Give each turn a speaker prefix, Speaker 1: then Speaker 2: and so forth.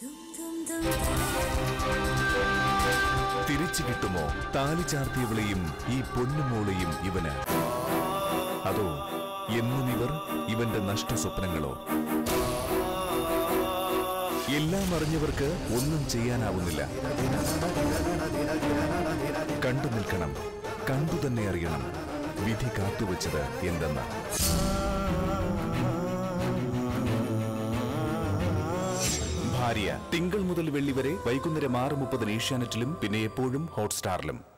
Speaker 1: തിരിച്ചു കിട്ടുമോ താലി ചാർത്തിയവളെയും ഈ പൊന്നുമോളെയും ഇവന്? അതോ എന്നും ഇവന്റെ നഷ്ട സ്വപ്നങ്ങളോ? എല്ലാം അറിഞ്ഞവർക്ക് ഒന്നും ചെയ്യാനാവുന്നില്ല. കണ്ടു നിൽക്കണം, കണ്ടു തന്നെ അറിയണം വിധി കാത്തുവച്ചത് എന്തെന്ന്. ഭാര്യ തിങ്കൾ മുതൽ വെള്ളി വരെ വൈകുന്നേരം 6:30 ഏഷ്യാനെറ്റിലും പിന്നെ എപ്പോഴും ഹോട്ട്സ്റ്റാറിലും.